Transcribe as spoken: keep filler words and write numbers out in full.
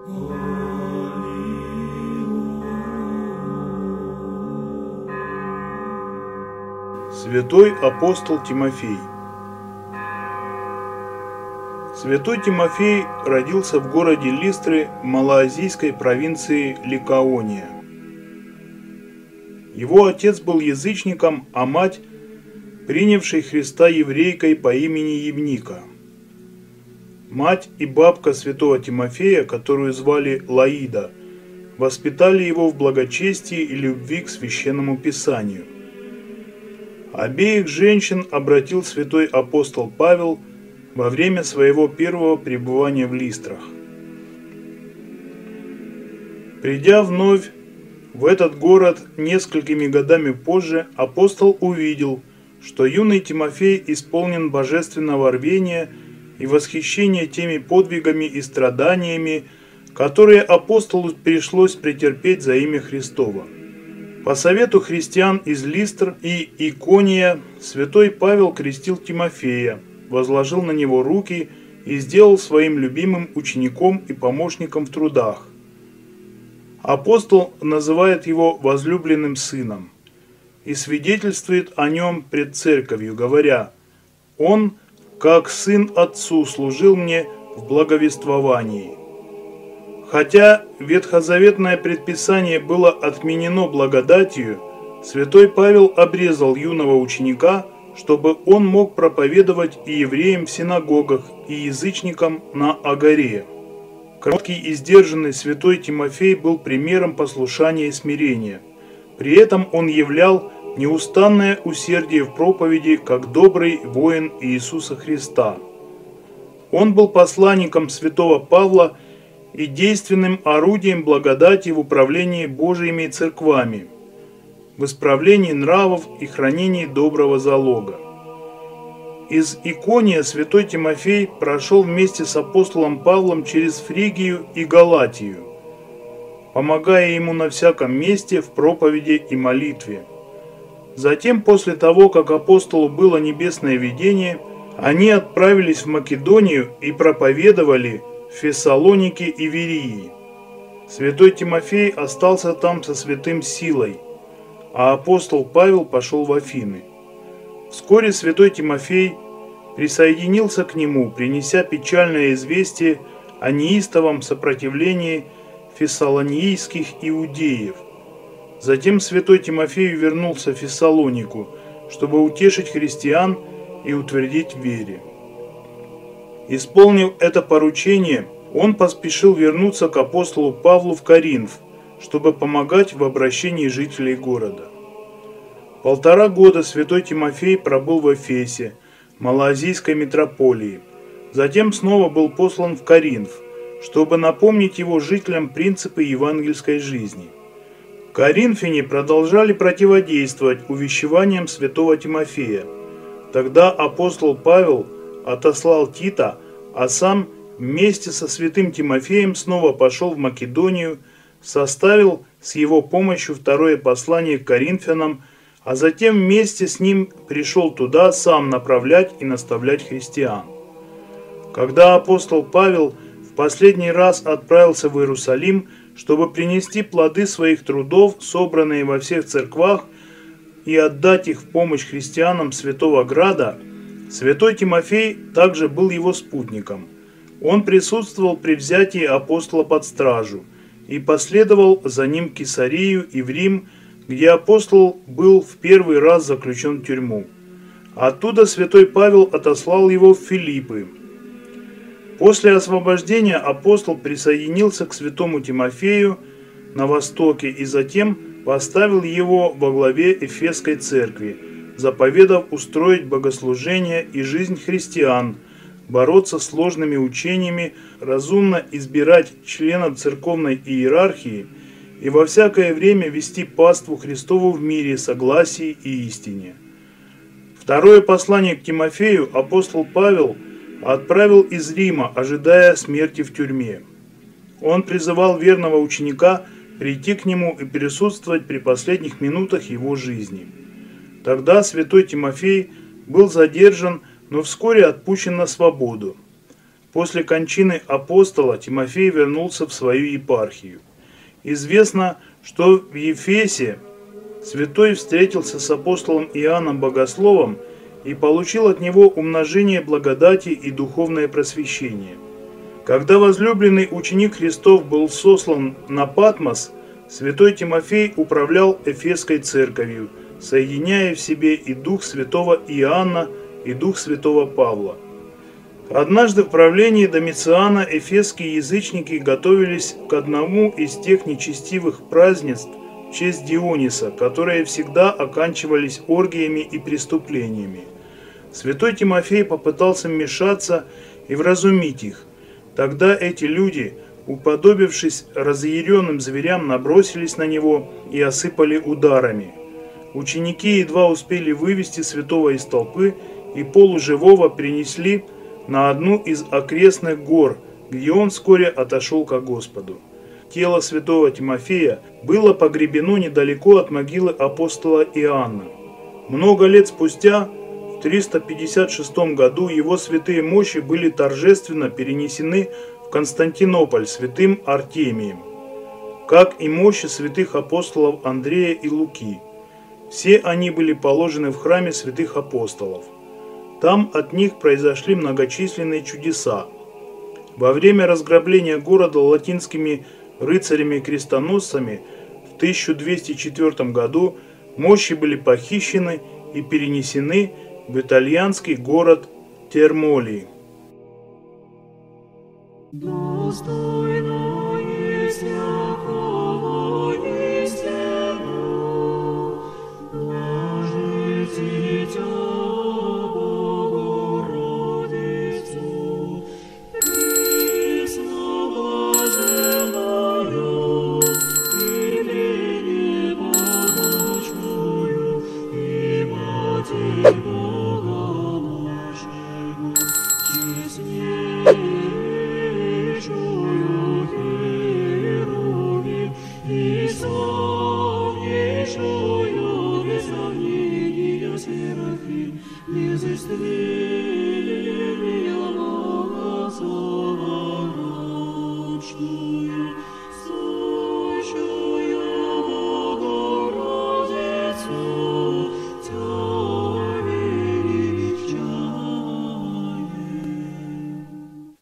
Святой апостол Тимофей. Святой Тимофей родился в городе Листры малоазийской провинции Ликаония. Его отец был язычником, а мать – принявшей Христа еврейкой по имени Евника. Мать и бабка святого Тимофея, которую звали Лаида, воспитали его в благочестии и любви к священному писанию. Обеих женщин обратил святой апостол Павел во время своего первого пребывания в Листрах. Придя вновь в этот город несколькими годами позже, апостол увидел, что юный Тимофей исполнен божественного рвения и восхищения теми подвигами и страданиями, которые апостолу пришлось претерпеть за имя Христово. По совету христиан из Листр и Икония святой Павел крестил Тимофея, возложил на него руки и сделал своим любимым учеником и помощником в трудах. Апостол называет его возлюбленным сыном и свидетельствует о нем пред церковью, говоря: «Он, как сын отцу, служил мне в благовествовании». Хотя ветхозаветное предписание было отменено благодатью, святой Павел обрезал юного ученика, чтобы он мог проповедовать и евреям в синагогах, и язычникам на Агаре. Кроткий и сдержанный святой Тимофей был примером послушания и смирения. При этом он являл неустанное усердие в проповеди, как добрый воин Иисуса Христа. Он был посланником святого Павла и действенным орудием благодати в управлении Божьими церквами, в исправлении нравов и хранении доброго залога. Из Икония святой Тимофей прошел вместе с апостолом Павлом через Фригию и Галатию, помогая ему на всяком месте в проповеди и молитве. Затем, после того, как апостолу было небесное видение, они отправились в Македонию и проповедовали в Фессалонике и Верии. Святой Тимофей остался там со святым Силой, а апостол Павел пошел в Афины. Вскоре святой Тимофей присоединился к нему, принеся печальное известие о неистовом сопротивлении фессалонийских иудеев. Затем святой Тимофей вернулся в Фессалонику, чтобы утешить христиан и утвердить в вере. Исполнив это поручение, он поспешил вернуться к апостолу Павлу в Коринф, чтобы помогать в обращении жителей города. Полтора года святой Тимофей пробыл в Эфесе, малоазийской митрополии. Затем снова был послан в Коринф, чтобы напомнить его жителям принципы евангельской жизни. Коринфяне продолжали противодействовать увещеваниям святого Тимофея. Тогда апостол Павел отослал Тита, а сам вместе со святым Тимофеем снова пошел в Македонию, составил с его помощью второе послание к Коринфянам, а затем вместе с ним пришел туда сам направлять и наставлять христиан. Когда апостол Павел в последний раз отправился в Иерусалим, чтобы принести плоды своих трудов, собранные во всех церквах, и отдать их в помощь христианам Святого Града, святой Тимофей также был его спутником. Он присутствовал при взятии апостола под стражу и последовал за ним в Кесарию и в Рим, где апостол был в первый раз заключен в тюрьму. Оттуда святой Павел отослал его в Филиппы. После освобождения апостол присоединился к святому Тимофею на востоке и затем поставил его во главе Эфесской церкви, заповедав устроить богослужение и жизнь христиан, бороться с сложными учениями, разумно избирать членов церковной иерархии и во всякое время вести паству Христову в мире, согласии и истине. Второе послание к Тимофею апостол Павел отправил из Рима, ожидая смерти в тюрьме. Он призывал верного ученика прийти к нему и присутствовать при последних минутах его жизни. Тогда святой Тимофей был задержан, но вскоре отпущен на свободу. после кончины апостола Тимофей вернулся в свою епархию. Известно, что в Ефесе святой встретился с апостолом Иоанном Богословом и получил от него умножение благодати и духовное просвещение. Когда возлюбленный ученик Христов был сослан на Патмос, святой Тимофей управлял Эфесской церковью, соединяя в себе и дух святого Иоанна, и дух святого Павла. Однажды в правлении Домициана эфесские язычники готовились к одному из тех нечестивых празднеств в честь Диониса, которые всегда оканчивались оргиями и преступлениями. Святой Тимофей попытался вмешаться и вразумить их. Тогда эти люди, уподобившись разъяренным зверям, набросились на него и осыпали ударами. Ученики едва успели вывести святого из толпы и полуживого принесли на одну из окрестных гор, где он вскоре отошел ко Господу. Тело святого Тимофея было погребено недалеко от могилы апостола Иоанна. Много лет спустя, в триста пятьдесят шестом году, его святые мощи были торжественно перенесены в Константинополь святым Артемием, как и мощи святых апостолов Андрея и Луки. Все они были положены в храме святых апостолов. Там от них произошли многочисленные чудеса. Во время разграбления города латинскими рыцарями-крестоносцами в тысяча двести четвёртом году мощи были похищены и перенесены в итальянский город Термолий. Достойно есть всякого истину, блажи дитя Богородицу, присно блаженною, и непорочную, и Матерь Бога нашего, честнее и славнейшую без сомнения Серафим, без истреб.